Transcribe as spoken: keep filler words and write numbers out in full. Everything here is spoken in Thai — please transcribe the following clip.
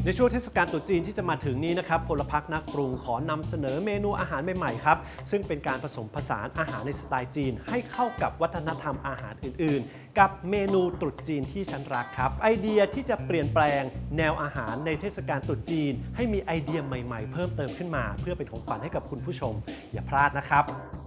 ในช่วงเทศกาลตรุษจีนที่จะมาถึงนี้นะครับพลพรรคนักปรุงขอนำเสนอเมนูอาหารใหม่ๆครับซึ่งเป็นการผสมผสานอาหารในสไตล์จีนให้เข้ากับวัฒนธรรมอาหารอื่นๆกับเมนูตรุษจีนที่ฉันรักครับไอเดียที่จะเปลี่ยนแปลงแนวอาหารในเทศกาลตรุษจีนให้มีไอเดียใหม่ๆเพิ่มเติมขึ้นมาเพื่อเป็นของขวัญให้กับคุณผู้ชมอย่าพลาดนะครับ